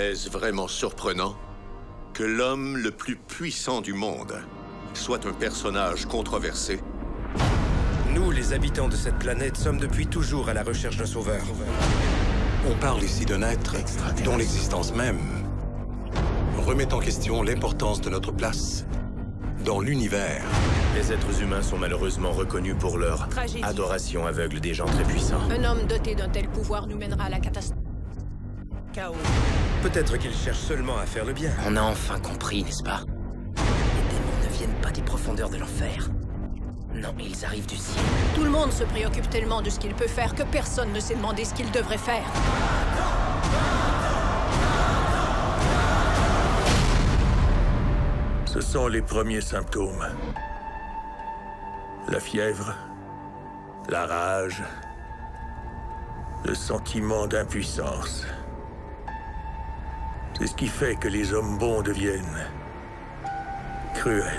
Est-ce vraiment surprenant que l'homme le plus puissant du monde soit un personnage controversé? Nous, les habitants de cette planète, sommes depuis toujours à la recherche d'un sauveur. On parle ici d'un être dont l'existence même remet en question l'importance de notre place dans l'univers. Les êtres humains sont malheureusement reconnus pour leur Tragédie. adoration aveugle des gens très puissants. Un homme doté d'un tel pouvoir nous mènera à la catastrophe. Chaos. Peut-être qu'ils cherchent seulement à faire le bien. On a enfin compris, n'est-ce pas? Les démons ne viennent pas des profondeurs de l'enfer. Non, ils arrivent du ciel. Tout le monde se préoccupe tellement de ce qu'il peut faire que personne ne s'est demandé ce qu'il devrait faire. Ce sont les premiers symptômes. La fièvre, la rage, le sentiment d'impuissance. C'est ce qui fait que les hommes bons deviennent cruels.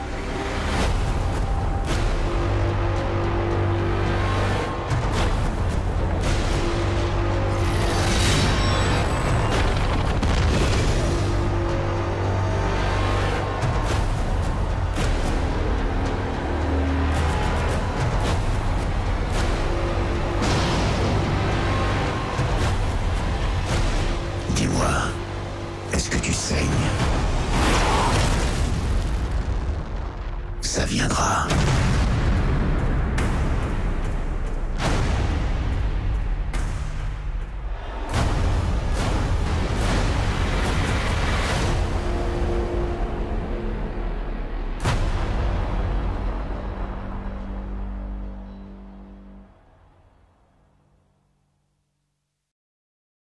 Dis-moi, est-ce que tu saignes? Ça viendra.